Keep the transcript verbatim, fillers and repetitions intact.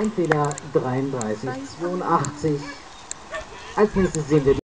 ein Fehler, dreiunddreißig zweiundachtzig. Als nächstes sehen wir